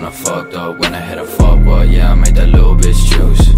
I fucked up, when I had a fuck, but yeah, I made that little bitch juice.